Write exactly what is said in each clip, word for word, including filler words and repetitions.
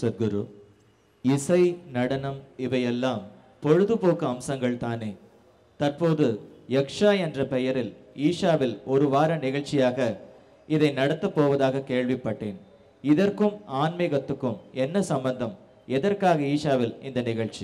சத்குரு, இசை, நடனம் இவையெல்லாம் பொழுதுபோக்கு அம்சங்கள் தானே. தற்போது யக்ஷா என்ற பெயரில் ஈஷாவில் ஒரு வார நிகழ்ச்சியாக இதை நடத்தப் போவதாக கேள்விப்பட்டேன். இதற்கும் ஆன்மீகத்துக்கும் என்ன சம்பந்தம்? எதற்காக ஈஷாவில் இந்த நிகழ்ச்சி?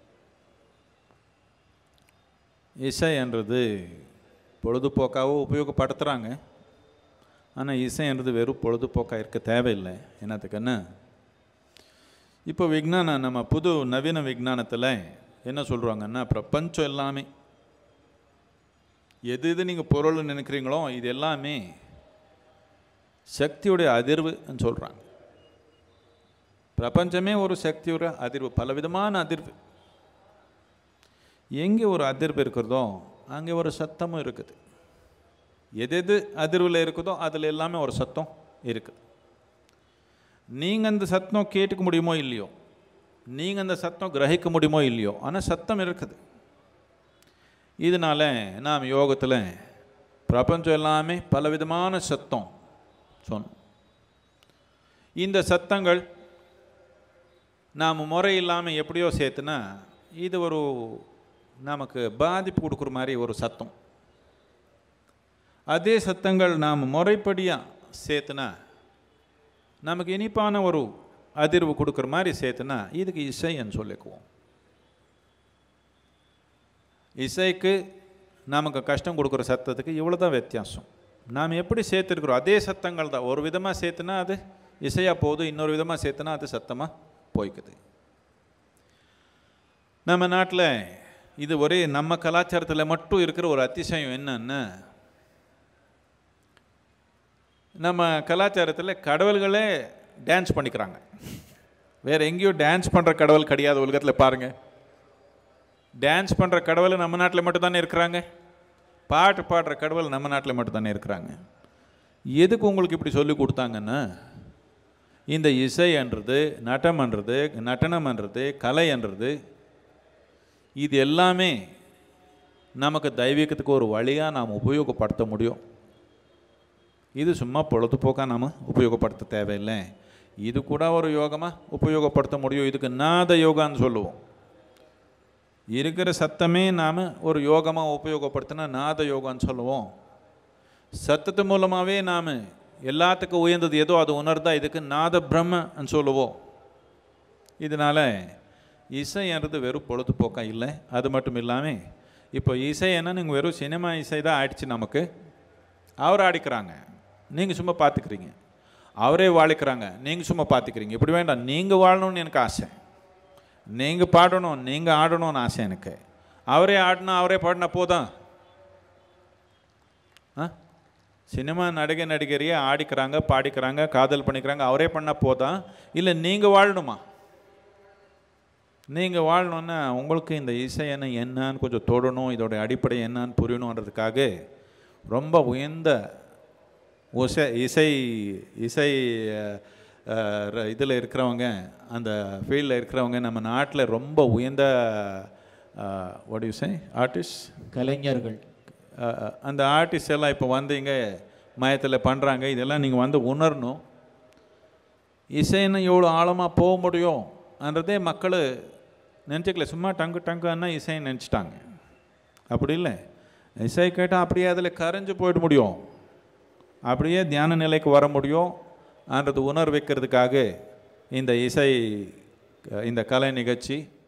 இசை என்றது பொழுதுபோக்காக உபயோகப்படுத்துகிறாங்க. ஆனால் இசை என்றது வெறும் பொழுதுபோக்காக இருக்க தேவையில்லை. என்னத்துக்குன்னு இப்போ விஞ்ஞானம், நம்ம புது நவீன விஞ்ஞானத்தில் என்ன சொல்கிறாங்கன்னா, பிரபஞ்சம் எல்லாமே எது எது நீங்கள் பொருள் நினைக்கிறீங்களோ இது எல்லாமே சக்தியுடைய அதிர்வுன்னு சொல்கிறாங்க. பிரபஞ்சமே ஒரு சக்தியோட அதிர்வு, பலவிதமான அதிர்வு. எங்கே ஒரு அதிர்வு இருக்கிறதோ அங்கே ஒரு சத்தமும் இருக்குது. எது எது அதிர்வில் இருக்குதோ அதில் எல்லாமே ஒரு சத்தம் இருக்குது. நீங்கள் அந்த சத்தம் கேட்டுக்க முடியுமோ இல்லையோ, நீங்கள் அந்த சத்தம் கிரகிக்க முடியுமோ இல்லையோ, ஆனால் சத்தம் இருக்குது. இதனால் நாம் யோகத்தில் பிரபஞ்சம் எல்லாமே பலவிதமான சத்தம் சொன்னோம். இந்த சத்தங்கள் நாம் முறை இல்லாமல் எப்படியோ சேர்த்துனா இது ஒரு நமக்கு பாதிப்பு கொடுக்குற மாதிரி ஒரு சத்தம். அதே சத்தங்கள் நாம் முறைப்படியாக சேர்த்துனா நமக்கு இனிப்பான ஒரு அதிர்வு கொடுக்குற மாதிரி சேர்த்துனா இதுக்கு இசைன்னு சொல்லிக்குவோம். இசைக்கு நமக்கு கஷ்டம் கொடுக்குற சத்தத்துக்கு இவ்வளோ தான் வித்தியாசம். நாம் எப்படி சேர்த்துருக்குறோம் அதே சத்தங்கள் தான். ஒரு விதமாக சேர்த்துனா அது இசையாக போகுது, இன்னொரு விதமாக சேர்த்துனா அது சத்தமாக போய்க்குது. நம்ம நாட்டில் இது ஒரே நம்ம கலாச்சாரத்தில் மட்டும் இருக்கிற ஒரு அதிசயம் என்னன்னா, நம்ம கலாச்சாரத்தில் கடவுள்களே டான்ஸ் பண்ணிக்கிறாங்க. வேறு எங்கேயும் டான்ஸ் பண்ணுற கடவுள் கிடையாது உலகத்தில். பாருங்கள், டான்ஸ் பண்ணுற கடவுள் நம்ம நாட்டில் மட்டும்தானே இருக்கிறாங்க. பாட்டு பாடுற கடவுள் நம்ம நாட்டில் மட்டும்தானே இருக்கிறாங்க. எதுக்கு உங்களுக்கு இப்படி சொல்லி கொடுத்தாங்கன்னா, இந்த இசைன்றது, நடனம்ன்றது, நடனம்ன்றது, கலைன்றது இது எல்லாமே நமக்கு தெய்வீகத்துக்கு ஒரு வழியாக நாம் உபயோகப்படுத்த முடியும். இது சும்மா பொழுதுபோக்காக நாம் உபயோகப்படுத்த தேவையில்லை. இது கூட ஒரு யோகமாக உபயோகப்படுத்த முடியும். இதுக்கு நாத யோகான்னு சொல்லுவோம். இருக்கிற சத்தமே நாம் ஒரு யோகமாக உபயோகப்படுத்தினா நாத யோகான்னு சொல்லுவோம். சத்தத்து மூலமாகவே நாம் எல்லாத்துக்கும் உயர்ந்தது ஏதோ அது உணர்ந்தால் இதுக்கு நாத பிரம்மன்னு சொல்லுவோம். இதனால் இசைன்றது வெறும் பொழுதுபோக்காக இல்லை. அது மட்டும் இல்லாமல் இப்போ இசைன்னா நீங்கள் வெறும் சினிமா இசை தான் ஆயிடுச்சு நமக்கு. அவர் ஆடிக்கிறாங்க, நீங்கள் சும்மா பார்த்துக்கிறீங்க. அவரே வாழிக்கிறாங்க, நீங்கள் சும்மா பார்த்துக்கிறீங்க. இப்படி வேண்டாம். நீங்கள் வாழணும்னு எனக்கு ஆசை, நீங்கள் பாடணும், நீங்கள் ஆடணும்னு ஆசை எனக்கு. அவரே ஆடினா அவரே பாடினா போதும். ஆ சினிமா நடிகை நடிகரையே ஆடிக்கிறாங்க, பாடிக்கிறாங்க, காதல் பண்ணிக்கிறாங்க, அவரே பண்ணால் போதும். இல்லை நீங்கள் வாழணுமா? நீங்கள் வாழணுன்னா உங்களுக்கு இந்த இசை என்ன என்னன்னு கொஞ்சம் தொடணும், இதோடைய அடிப்படை என்னன்னு புரியணுன்றதுக்காக ரொம்ப உயர்ந்த உசை இசை இசை இதில் இருக்கிறவங்க, அந்த ஃபீல்டில் இருக்கிறவங்க நம்ம நாட்டில் ரொம்ப உயர்ந்த வாட் யூ சே ஆர்டிஸ்ட், கலைஞர்கள், அந்த ஆர்டிஸ்ட் எல்லாம் இப்போ வந்து இங்கே மயத்தில் பண்ணுறாங்க. இதெல்லாம் நீங்கள் வந்து உணரணும். இசைன்னு எவ்வளோ ஆழமாக போக முடியும்ன்றதே மக்கள் நினச்சிக்கல. சும்மா டங்கு டங்குன்னா இசைன்னு நினச்சிட்டாங்க. அப்படி இல்லை. இசை கேட்டால் அப்படியே அதில் கரைஞ்சு போயிட முடியும், அப்படியே தியான நிலைக்கு வர முடியும் என்றது உணர்வு வைக்கிறதுக்காக இந்த இசை, இந்த கலை நிகழ்ச்சி